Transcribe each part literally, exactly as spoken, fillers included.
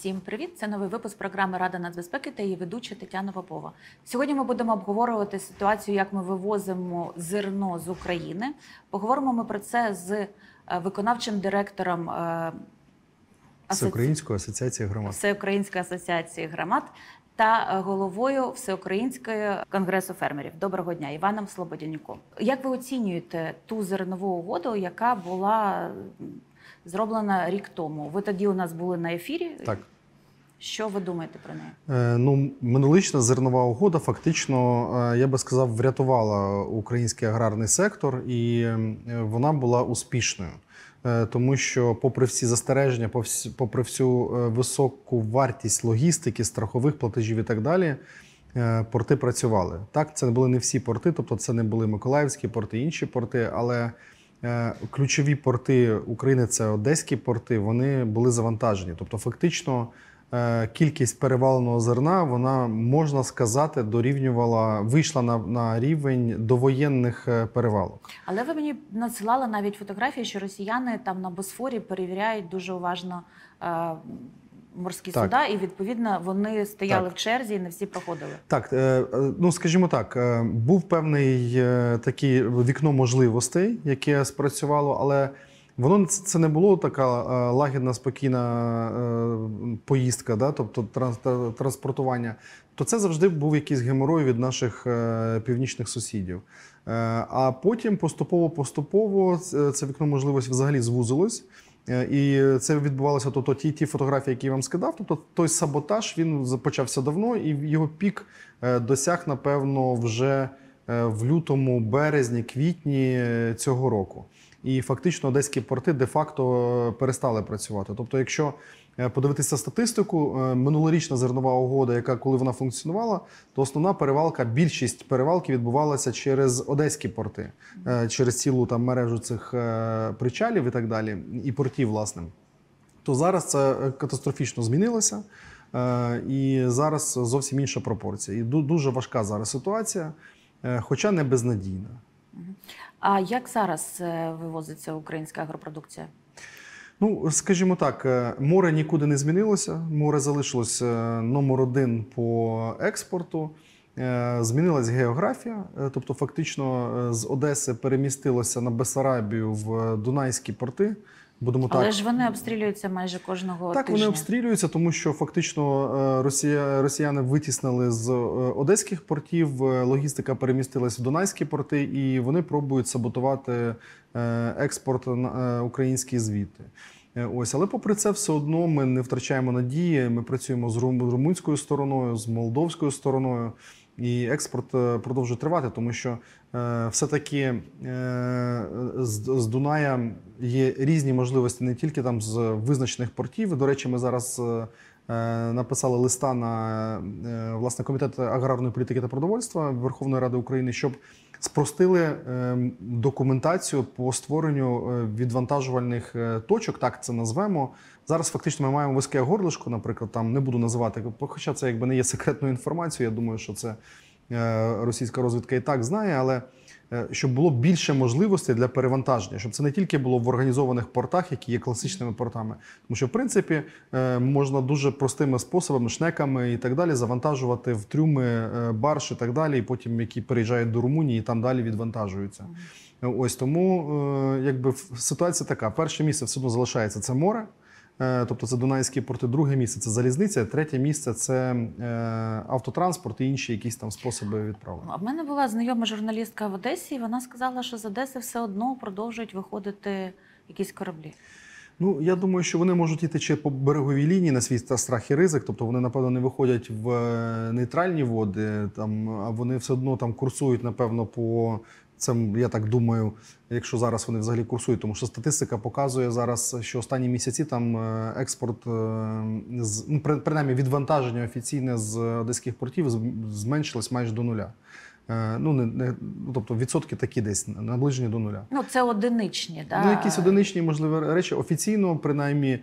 Всім привіт! Це новий випуск програми «Рада нацбезпеки» та її ведуча Тетяна Попова. Сьогодні ми будемо обговорювати ситуацію, як ми вивозимо зерно з України. Поговоримо ми про це з виконавчим директором Всеукраїнської асоціації громад. Всеукраїнської асоціації громад та головою Всеукраїнської конгресу фермерів. Доброго дня, Іваном Слободянюком. Як ви оцінюєте ту зернову угоду, яка була зроблена рік тому? Ви тоді у нас були на ефірі. Так. Що ви думаєте про неї? Е, ну, минулорічна зернова угода фактично, е, я би сказав, врятувала український аграрний сектор, і е, вона була успішною. Е, тому що попри всі застереження, попри всю е, високу вартість логістики, страхових платежів і так далі, е, порти працювали. Так, це були не всі порти, тобто це не були Миколаївські порти, інші порти, але е, ключові порти України, це одеські порти, вони були завантажені. Тобто фактично кількість переваленого зерна, вона, можна сказати, дорівнювала, вийшла на, на рівень довоєнних перевалок. Але ви мені надсилали навіть фотографії, що росіяни там на Босфорі перевіряють дуже уважно е, морські так. суда, і, відповідно, вони стояли так. в черзі і не всі проходили. Так, е, ну, скажімо так, е, був певний е, такий вікно можливостей, яке спрацювало, але воно це не було така лагідна, спокійна поїздка, да? Тобто транспортування. То це завжди був якийсь геморой від наших північних сусідів. А потім поступово-поступово це вікно можливості взагалі звузилось. І це відбувалося, тобто ті, ті фотографії, які я вам скидав, тобто той саботаж, він почався давно, і його пік досяг, напевно, вже в лютому, березні, квітні цього року. І фактично одеські порти де-факто перестали працювати. Тобто, якщо подивитися статистику, минулорічна зернова угода, яка коли вона функціонувала, то основна перевалка, більшість перевалки відбувалася через одеські порти, через цілу там мережу цих причалів і так далі, і портів, власне. То зараз це катастрофічно змінилося, і зараз зовсім інша пропорція. І дуже важка зараз ситуація, хоча не безнадійна. А як зараз вивозиться українська агропродукція? Ну, скажімо так, море нікуди не змінилося. Море залишилось номер один по експорту. Змінилась географія, тобто фактично з Одеси перемістилося на Бессарабію в Дунайські порти. Будемо Але так. ж вони обстрілюються майже кожного так, тижня. Так, вони обстрілюються, тому що фактично росія, росіяни витіснили з одеських портів, логістика перемістилась в Дунайські порти, і вони пробують саботувати експорт український звідти. Ось, але попри це все одно ми не втрачаємо надії, ми працюємо з румунською стороною, з молдовською стороною. І експорт продовжує тривати, тому що е, все-таки е, з, з Дуная є різні можливості не тільки там з визначених портів. До речі, ми зараз е, написали листа на е, власне, Комітет аграрної політики та продовольства Верховної Ради України, щоб спростили е, документацію по створенню відвантажувальних точок, так це назвемо. Зараз фактично ми маємо вузьке горлишко, наприклад, там не буду називати, хоча це якби не є секретною інформацією, я думаю, що це російська розвідка і так знає, але щоб було більше можливостей для перевантаження, щоб це не тільки було в організованих портах, які є класичними портами, тому що, в принципі, можна дуже простими способами, шнеками і так далі завантажувати в трюми барж і так далі, і потім які переїжджають до Румунії і там далі відвантажуються. Ось тому, якби ситуація така, перше місце все одно залишається – це море. Тобто це Дунайські порти, друге місце – це залізниця, третє місце – це автотранспорт і інші якісь там способи відправлення. А в мене була знайома журналістка в Одесі, і вона сказала, що з Одеси все одно продовжують виходити якісь кораблі. Ну, я думаю, що вони можуть йти чи по береговій лінії на свій страх і ризик, тобто вони, напевно, не виходять в нейтральні води, там, а вони все одно там курсують, напевно, по... Це, я так думаю, якщо зараз вони взагалі курсують, тому що статистика показує зараз, що останні місяці там експорт, ну, принаймні відвантаження офіційне з одеських портів зменшилось майже до нуля. Ну, не, не, тобто відсотки такі десь наближені до нуля. Ну, це одиничні, так? Ну, якісь одиничні, можливі речі. Офіційно, принаймні,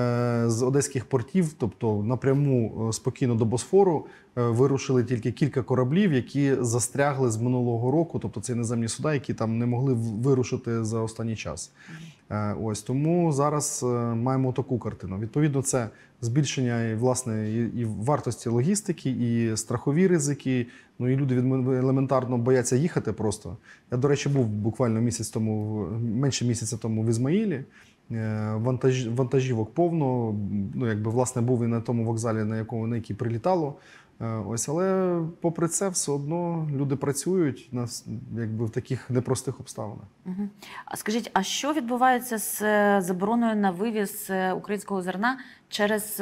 з одеських портів, тобто напряму спокійно до Босфору, вирушили тільки кілька кораблів, які застрягли з минулого року, тобто це іноземні суда, які там не могли вирушити за останній час. Ось тому зараз маємо таку картину. Відповідно, це збільшення і, власне, і вартості логістики, і страхові ризики. Ну і люди елементарно бояться їхати просто. Я, до речі, був буквально місяць тому, менше місяця тому в Ізмаїлі. Вантаж, вантажівок повно. Ну, якби, власне, був і на тому вокзалі, на якому на який прилітало. Ось, але попри це, все одно люди працюють на, якби, в таких непростих обставинах. Угу. А скажіть, а що відбувається з забороною на вивіз українського зерна через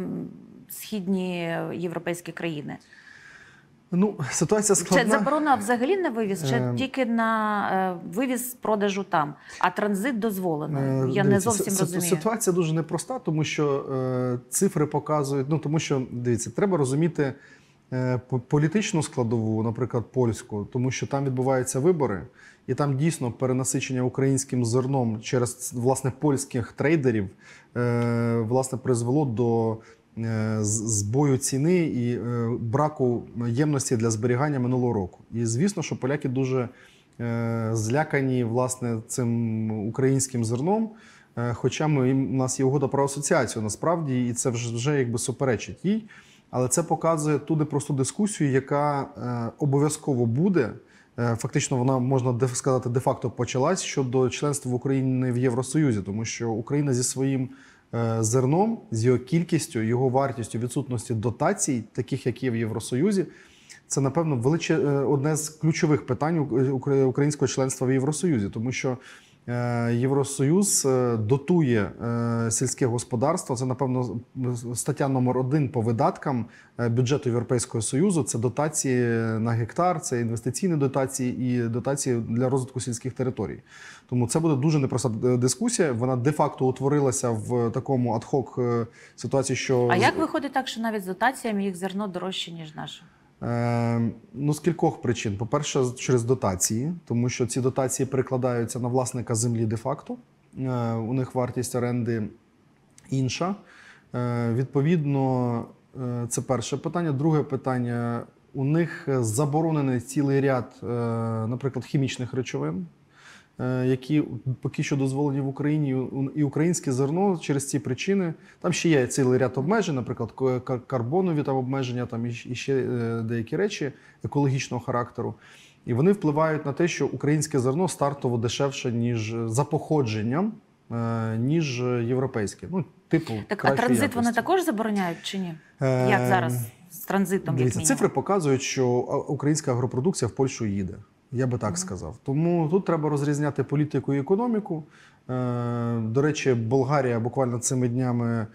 східні європейські країни? Ну, ситуація складна. Це заборона взагалі на вивіз, чи е... тільки на е, вивіз продажу там, а транзит дозволено? Е... Я дивіться, не зовсім розумію. Ситуація дуже непроста, тому що е, цифри показують, ну тому що, дивіться, треба розуміти е, політичну складову, наприклад, польську, тому що там відбуваються вибори, і там дійсно перенасичення українським зерном через, власне, польських трейдерів, е, власне, призвело до збою ціни і браку ємності для зберігання минулого року. І звісно, що поляки дуже злякані, власне, цим українським зерном, хоча ми, у нас є угода про асоціацію насправді, і це вже, вже якби суперечить їй, але це показує ту непросту дискусію, яка обов'язково буде. Фактично вона, можна сказати, де-факто почалась щодо членства України в Євросоюзі, тому що Україна зі своїм зерном, з його кількістю, його вартістю, відсутності дотацій, таких, як є в Євросоюзі, це, напевно, величе... одне з ключових питань українського членства в Євросоюзі, тому що Євросоюз дотує сільське господарство. Це, напевно, стаття номер один по видаткам бюджету Європейського Союзу. Це дотації на гектар, це інвестиційні дотації і дотації для розвитку сільських територій. Тому це буде дуже непроста дискусія. Вона де-факто утворилася в такому ад-хок ситуації, що... А як виходить так, що навіть з дотаціями їх зерно дорожче, ніж наше? Ну, з кількох причин. По-перше, через дотації, тому що ці дотації перекладаються на власника землі де-факто. У них вартість оренди інша. Відповідно, це перше питання. Друге питання, у них заборонений цілий ряд, наприклад, хімічних речовин, які поки що дозволені в Україні, і українське зерно через ці причини. Там ще є цілий ряд обмежень, наприклад, карбонові там обмеження, там і ще деякі речі екологічного характеру. І вони впливають на те, що українське зерно стартово дешевше, ніж за походженням, ніж європейське. Ну, типу, так, а транзит якості. Вони також забороняють чи ні? Е... Як зараз з транзитом? Дивіться, цифри показують, що українська агропродукція в Польщу їде. Я би так сказав. Тому тут треба розрізняти політику і економіку. До речі, Болгарія буквально цими днями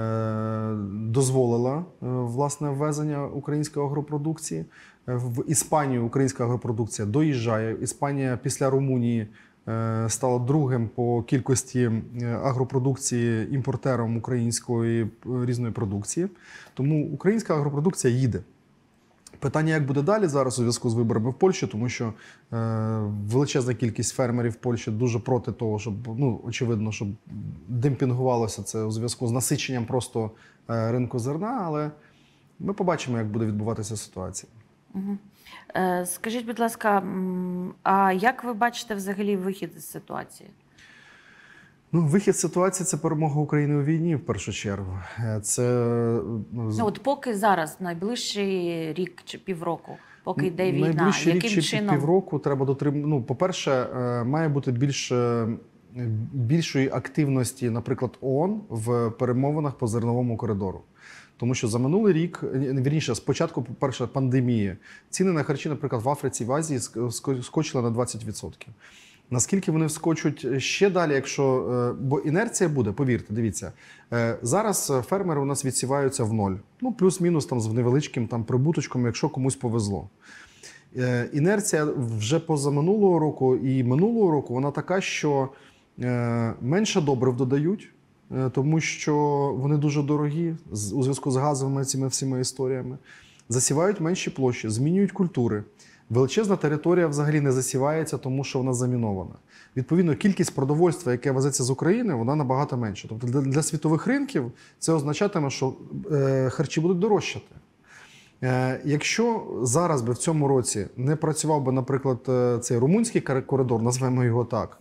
дозволила власне ввезення української агропродукції. В Іспанію українська агропродукція доїжджає. Іспанія після Румунії стала другим по кількості агропродукції імпортером української різної продукції. Тому українська агропродукція їде. Питання, як буде далі зараз у зв'язку з виборами в Польщі, тому що е, величезна кількість фермерів в Польщі дуже проти того, щоб, ну, очевидно, щоб демпінгувалося це у зв'язку з насиченням просто е, ринку зерна, але ми побачимо, як буде відбуватися ситуація. Угу. Е, скажіть, будь ласка, а як ви бачите взагалі вихід з ситуації? Ну, вихід з ситуації – це перемога України у війні, в першу чергу. Це... Ну, от поки зараз, найближчий рік чи півроку, поки йде війна, найближчий яким рік чи чином? півроку треба дотримати... Ну, по-перше, має бути більше, більшої активності, наприклад, ООН в перемовинах по зерновому коридору. Тому що за минулий рік, вірніше, спочатку, по-перше, пандемії, ціни на харчі, наприклад, в Африці, в Азії скочили на двадцять відсотків. Наскільки вони вскочуть ще далі, якщо... Бо інерція буде, повірте, дивіться. Зараз фермери у нас відсіваються в ноль. Ну, плюс-мінус там з невеличким там прибуточком, якщо комусь повезло. Інерція вже позаминулого року і минулого року, вона така, що менше добрив додають, тому що вони дуже дорогі у зв'язку з газовими цими всіма історіями. Засівають менші площі, змінюють культури. Величезна територія взагалі не засівається, тому що вона замінована. Відповідно, кількість продовольства, яке везеться з України, вона набагато менша. Тобто для, для світових ринків це означатиме, що е, харчі будуть дорожчати. Е, якщо зараз би в цьому році не працював би, наприклад, цей румунський коридор, назвемо його так,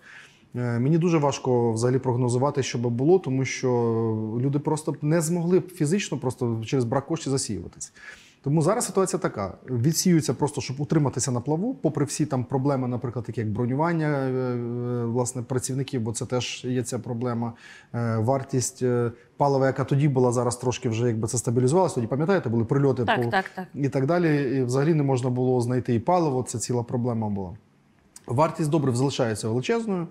Е, Мені дуже важко взагалі прогнозувати, що би було, тому що люди просто б не змогли б фізично просто через брак коштів засіюватись. Тому зараз ситуація така: відсіюються просто, щоб утриматися на плаву, попри всі там проблеми, наприклад, такі як бронювання е, е, власне працівників, бо це теж є ця проблема. Е, Вартість е, палива, яка тоді була, зараз трошки вже якби це стабілізувалося. Тоді пам'ятаєте, були прильоти Так, по так, так. і так далі. І взагалі не можна було знайти і паливо. Це ціла проблема була. Вартість добрив залишається величезною.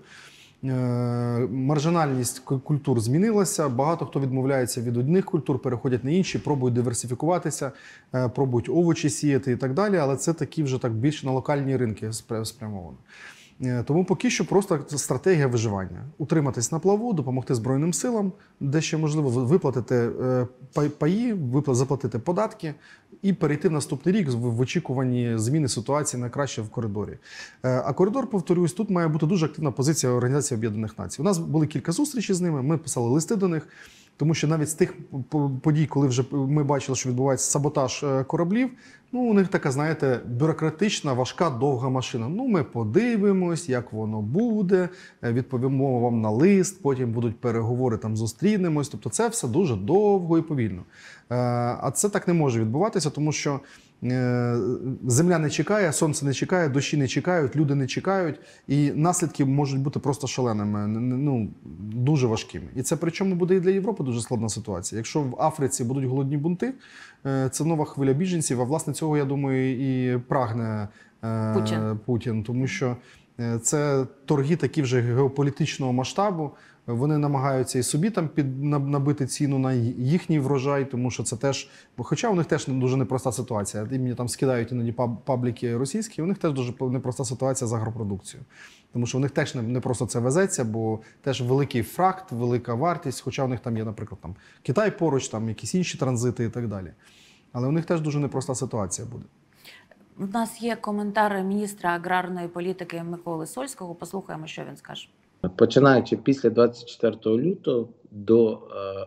Е, Маржинальність к- культур змінилася. Багато хто відмовляється від одних культур, переходять на інші, пробують диверсифікуватися, е, пробують овочі сіяти і так далі. Але це такі вже так більше на локальні ринки спря- спрямовано. Е, Тому поки що просто стратегія виживання. Утриматись на плаву, допомогти Збройним силам, де ще можливо ви- виплатити е, пай- паї, випла- заплатити податки і перейти в наступний рік в в очікуванні зміни ситуації на краще в коридорі. Е, А коридор, повторюсь, тут має бути дуже активна позиція Організації Об'єднаних Націй. У нас були кілька зустрічей з ними, ми писали листи до них. Тому що навіть з тих по- подій, коли вже ми бачили, що відбувається саботаж е, кораблів, ну у них така, знаєте, бюрократична, важка, довга машина. Ну, ми подивимось, як воно буде, е, відповімо вам на лист, потім будуть переговори, там зустрінемось. Тобто це все дуже довго і повільно. Е, А це так не може відбуватися, тому що е, земля не чекає, сонце не чекає, дощі не чекають, люди не чекають, і наслідки можуть бути просто шаленими, ну дуже важкими. І це причому буде і для Європи дуже складна ситуація. Якщо в Африці будуть голодні бунти, е, це нова хвиля біженців. А власне цього, я думаю, і прагне е, Путін. Путін, тому що е, це торги такі вже геополітичного масштабу. Вони намагаються і собі там під на- набити ціну на їхній врожай, тому що це теж, бо хоча у них теж дуже непроста ситуація. І мені там скидають іноді паб- пабліки російські, у них теж дуже непроста ситуація з агропродукцією. Тому що у них теж не, не просто це везеться, бо теж великий фракт, велика вартість, хоча у них там є, наприклад, там Китай поруч, там якісь інші транзити і так далі. Але у них теж дуже непроста ситуація буде. У нас є коментар міністра аграрної політики Миколи Сольського. Послухаємо, що він скаже. Починаючи після двадцять четвертого лютого до е,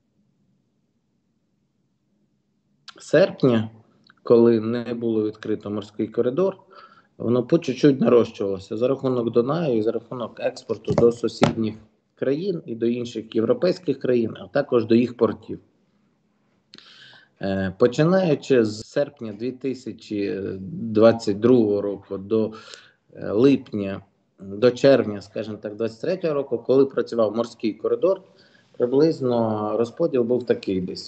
серпня, коли не було відкрито морський коридор, воно по чуть-чуть нарощувалося за рахунок Дунаю і за рахунок експорту до сусідніх країн і до інших європейських країн, а також до їх портів. Е, починаючи з серпня дві тисячі двадцять другого року до е, липня, до червня, скажімо так, двадцять третього року, коли працював морський коридор, приблизно розподіл був такий десь.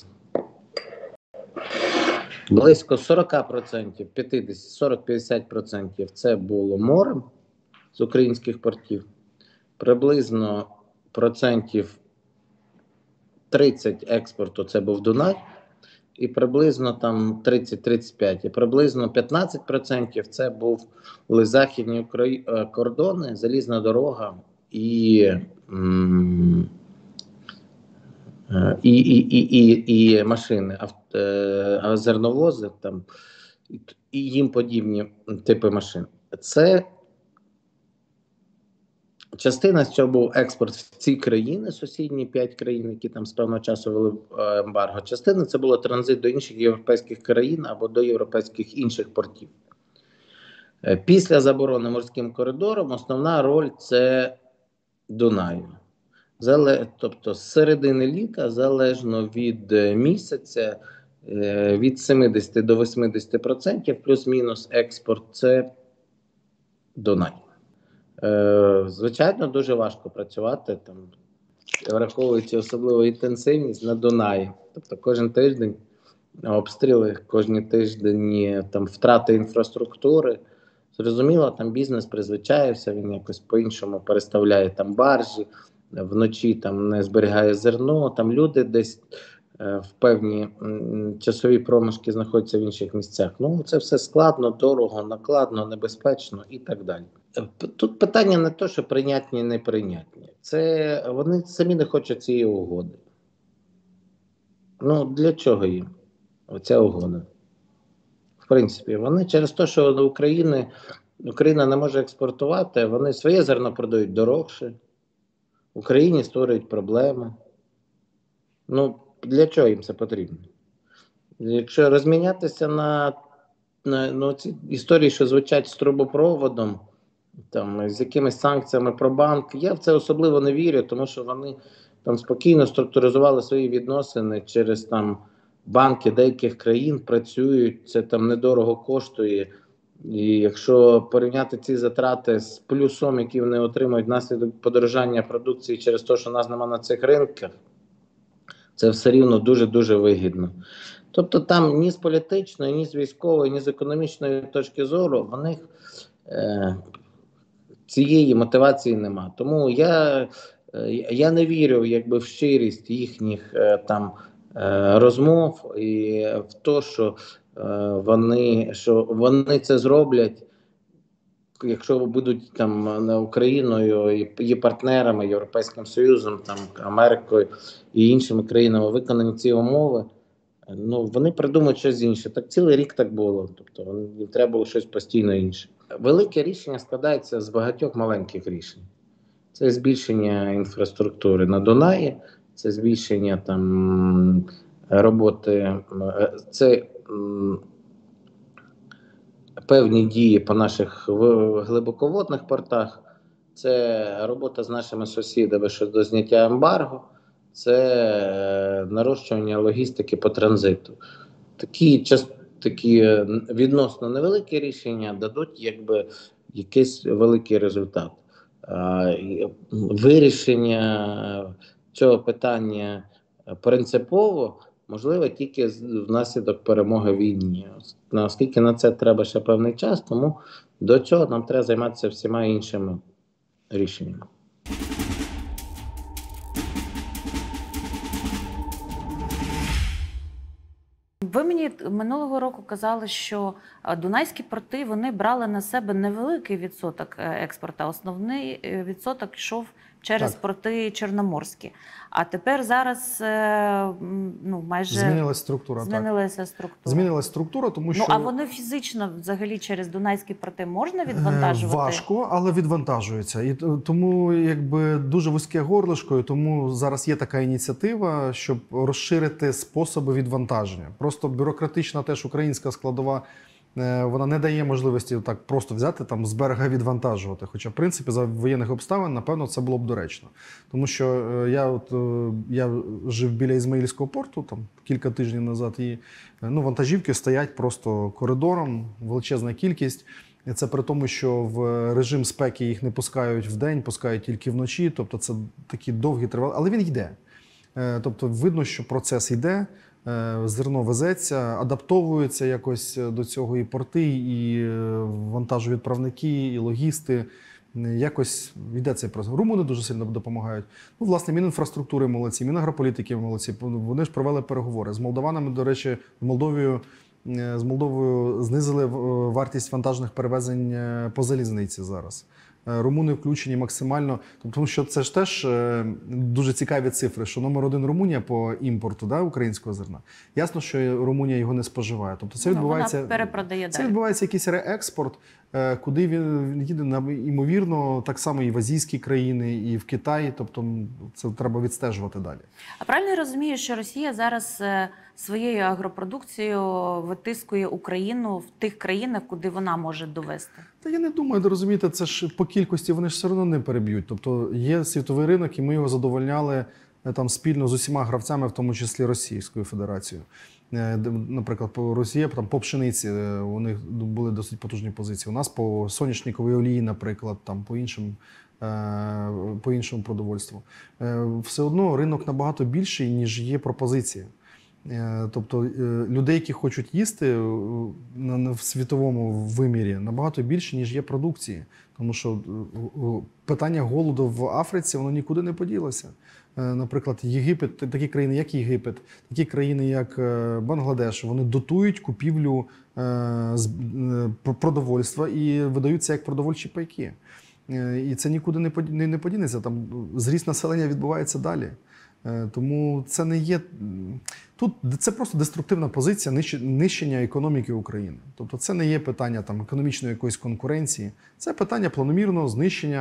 Близько сорок відсотків, п'ятдесят, сорок-п'ятдесят відсотків це було морем з українських портів. Приблизно процентів тридцять експорту це був Дунай. І приблизно там тридцять-тридцять п'ять, і приблизно п'ятнадцять відсотків це був західні Украї... кордони, залізна дорога і, м, і, і, і, і, і машини, авто, е, зерновози там, і, і їм подібні типи машин. Це частина з цього був експорт в ці країни, сусідні п'ять країн, які там з певного часу вели ембарго. Частина це було транзит до інших європейських країн або до європейських інших портів. Після заборони морським коридором основна роль це Дунаю. Тобто з середини літа, залежно від місяця, від сімдесят до вісімдесят відсотків плюс-мінус експорт це Дунай. Звичайно, дуже важко працювати, там, враховуючи особливу інтенсивність на Дунаї. Тобто кожен тиждень обстріли, кожен тиждень там, втрати інфраструктури. Зрозуміло, там бізнес призвичаєвся, він якось по-іншому переставляє там баржі, вночі там не зберігає зерно, там люди десь е, в певні м, часові проміжки знаходяться в інших місцях. Ну, це все складно, дорого, накладно, небезпечно і так далі. Тут питання не те, що прийнятні, неприйнятні. Це вони самі не хочуть цієї угоди. Ну, для чого їм оця угода? В принципі, вони через те, що до України, Україна не може експортувати, вони своє зерно продають дорогше, Україні створюють проблеми. Ну, для чого їм це потрібно? Якщо розмінятися на, на ну, ці історії, що звучать з трубопроводом, там, з якимись санкціями про банк. Я в це особливо не вірю, тому що вони там спокійно структуризували свої відносини через там банки деяких країн, працюють, це там недорого коштує. І якщо порівняти ці затрати з плюсом, які вони отримують внаслідок подорожання продукції через те, що нас немає на цих ринках, це все рівно дуже-дуже вигідно. Тобто там ні з політичної, ні з військової, ні з економічної точки зору в них е, цієї мотивації нема. Тому я, е, я не вірю якби, в щирість їхніх е, там е, розмов і в те, що, е, вони, що вони це зроблять, якщо будуть там Україною і її партнерами, Європейським Союзом, там Америкою і іншими країнами виконані ці умови. Ну, вони придумають щось інше. Так цілий рік так було. Тобто їм треба було щось постійно інше. Велике рішення складається з багатьох маленьких рішень. Це збільшення інфраструктури на Дунаї, це збільшення там роботи, це м, певні дії по наших глибоководних портах, це робота з нашими сусідами щодо зняття ембарго, це нарощування логістики по транзиту. Такі, такі відносно невеликі рішення дадуть якби якийсь великий результат. Вирішення цього питання принципово можливо тільки внаслідок перемоги в війні. Оскільки на це треба ще певний час, тому до цього нам треба займатися всіма іншими рішеннями. Ви мені минулого року казали, що дунайські порти вони брали на себе невеликий відсоток експорту, основний відсоток йшов через так. порти чорноморські. А тепер зараз ну, майже змінилася структура. Змінилася так. структура. Змінилася структура, тому що... Ну, а вони фізично взагалі через дунайські порти можна відвантажувати? Важко, але відвантажуються. І тому якби дуже вузьке горлишко, і тому зараз є така ініціатива, щоб розширити способи відвантаження. Просто бюрократична теж українська складова, вона не дає можливості так просто взяти там з берега відвантажувати. Хоча, в принципі, за воєнних обставин, напевно, це було б доречно. Тому що я, от, я жив біля Ізмаїльського порту там кілька тижнів назад, і ну, вантажівки стоять просто коридором, величезна кількість. І це при тому, що в режим спеки їх не пускають вдень, пускають тільки вночі. Тобто це такі довгі тривали. Але він йде. Тобто видно, що процес йде. Зерно везеться, адаптовуються якось до цього і порти, і вантажовідправники, і логісти. Якось йде цей процес. Румуни дуже сильно допомагають. Ну, власне, Мінінфраструктури молодці, Мінагрополітики молодці. Вони ж провели переговори. З молдаванами, до речі, з Молдовою, з Молдовою знизили вартість вантажних перевезень по залізниці зараз. Румуни включені максимально, тому що це ж теж дуже цікаві цифри, що номер один Румунія по імпорту да, українського зерна. Ясно, що Румунія його не споживає. Тобто це відбувається, вона перепродає це далі. відбувається якийсь реекспорт, куди він їде, ймовірно, так само і в азійські країни, і в Китай. Тобто це треба відстежувати далі. А правильно я розумію, що Росія зараз своєю агропродукцією витискує Україну в тих країнах, куди вона може довести? Та я не думаю, розумієте, це ж по кількості вони ж все одно не переб'ють. Тобто є світовий ринок, і ми його задовольняли там спільно з усіма гравцями, в тому числі Російською Федерацією. Наприклад, по Росії, там по пшениці у них були досить потужні позиції. У нас по соняшниковій олії, наприклад, там по іншим, по іншому продовольству. Все одно ринок набагато більший, ніж є пропозиція. Тобто людей, які хочуть їсти в світовому вимірі, набагато більше, ніж є продукції. Тому що питання голоду в Африці, воно нікуди не поділося. Наприклад, Єгипет, такі країни, як Єгипет, такі країни, як Бангладеш, вони дотують купівлю продовольства і видають це як продовольчі пайки. І це нікуди не подінеться. Там зріст населення відбувається далі. Тому це не є... Тут це просто деструктивна позиція нищення економіки України. Тобто це не є питання там, економічної якоїсь конкуренції. Це питання планомірного знищення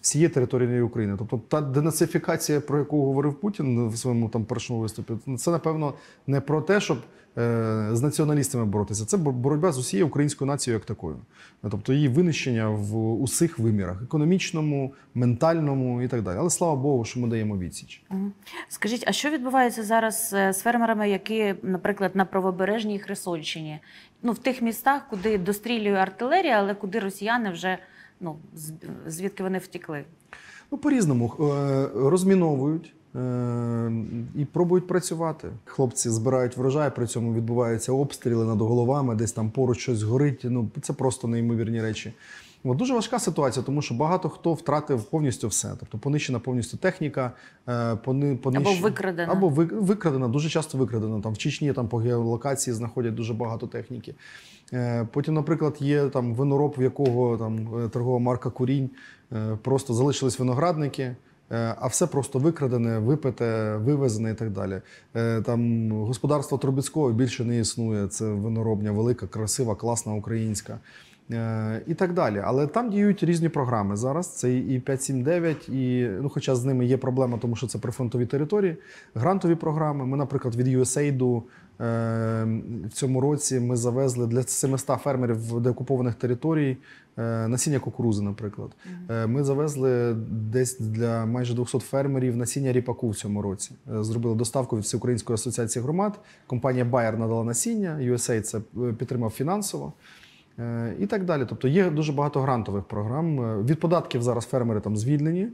всієї території України. Тобто та денацифікація, про яку говорив Путін в своєму там першому виступі, це, напевно, не про те, щоб е, з націоналістами боротися. Це боротьба з усією українською нацією як такою. Тобто її винищення в усіх вимірах – економічному, ментальному і так далі. Але слава Богу, що ми даємо відсіч. Угу. Скажіть, а що відбувається зараз з фермерами, які, наприклад, на правобережній Херсонщині? Ну, в тих містах, куди дострілює артилерія, але куди росіяни вже, ну, звідки вони втекли? Ну, по-різному. Е, Розміновують е, і пробують працювати. Хлопці збирають врожай, при цьому відбуваються обстріли над головами, десь там поруч щось горить. Ну, це просто неймовірні речі. От, дуже важка ситуація, тому що багато хто втратив повністю все. Тобто понищена повністю техніка, е, пони, понищ... або викрадена. Або ви- викрадена, дуже часто викрадена. Там в Чечні там по геолокації знаходять дуже багато техніки. Е, Потім, наприклад, є там винороб, в якого там е, торгова марка Курінь, е, просто залишились виноградники, е, а все просто викрадене, випите, вивезене і так далі. Е, Там господарство Трубецького більше не існує. Це виноробня велика, красива, класна, українська. Е, І так далі. Але там діють різні програми зараз. Це і п'ять сім дев'ять, і, ну, хоча з ними є проблема, тому що це прифронтові території, грантові програми. Ми, наприклад, від ю ес ей ай ді е, в цьому році ми завезли для сімсот фермерів деокупованих територій е, насіння кукурузи, наприклад. Е, Ми завезли десь для майже двохсот фермерів насіння ріпаку в цьому році. Е, Зробили доставку від Всеукраїнської асоціації громад. Компанія Bayer надала насіння, ю ес ей ай це підтримав фінансово. Е, І так далі. Тобто є дуже багато грантових програм. Е, Від податків зараз фермери там звільнені.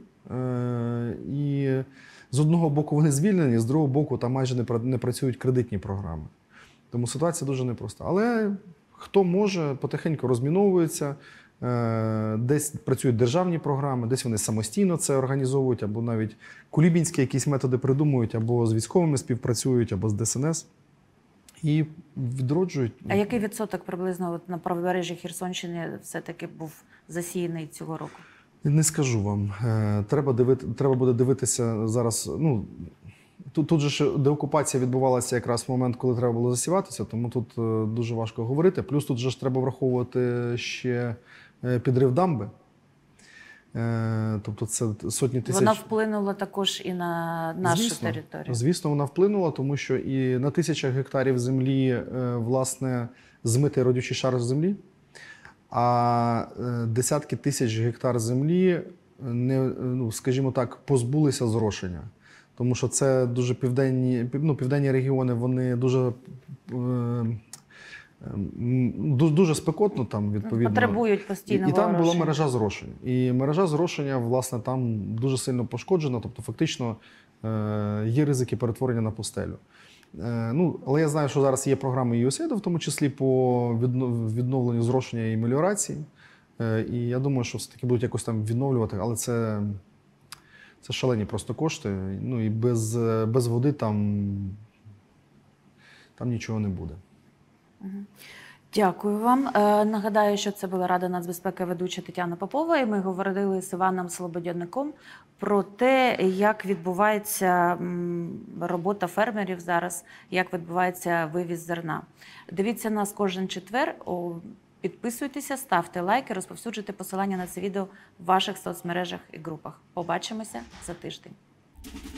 Е, І з одного боку вони звільнені, з другого боку там майже не пра- не працюють кредитні програми. Тому ситуація дуже непроста. Але хто може, потихеньку розміновується. Е, Десь працюють державні програми, десь вони самостійно це організовують, або навіть кулібінські якісь методи придумують, або з військовими співпрацюють, або з де ес ен ес. І відроджують. А який відсоток приблизно от на правобережжі Херсонщини все-таки був засіяний цього року? Не скажу вам. Е, Треба дивити, треба буде дивитися зараз. Ну тут, тут же ж деокупація відбувалася якраз в момент, коли треба було засіватися, тому тут е, дуже важко говорити. Плюс тут же ж треба враховувати ще е, підрив дамби. Е, Тобто це сотні тисяч. Вона вплинула також і на нашу Звісно, територію. Звісно, вона вплинула, тому що і на тисячах гектарів землі, е, власне, змитий родючий шар з землі, а е, десятки тисяч гектар землі, не, ну, скажімо так, позбулися зрошення. Тому що це дуже південні, ну, південні регіони, вони дуже, е, м, дуже, дуже спекотно там, відповідно. Потребують І, постійного і там була орошення. мережа зрошень. І мережа зрошення, власне, там дуже сильно пошкоджена, тобто фактично е, є ризики перетворення на пустелю. Е, ну, але я знаю, що зараз є програми ю ес ей ай ді, в тому числі по відно- відновленню зрошення і меліорації. Е, і я думаю, що все-таки будуть якось там відновлювати, але це, це шалені просто кошти. Ну і без, без води там, там нічого не буде. Дякую вам. Е, Нагадаю, що це була Рада нацбезпеки ведуча Тетяна Попова, і ми говорили з Іваном Слободяником про те, як відбувається м, робота фермерів зараз, як відбувається вивіз зерна. Дивіться нас кожен четвер, о, підписуйтеся, ставте лайки, розповсюджуйте посилання на це відео в ваших соцмережах і групах. Побачимося за тиждень.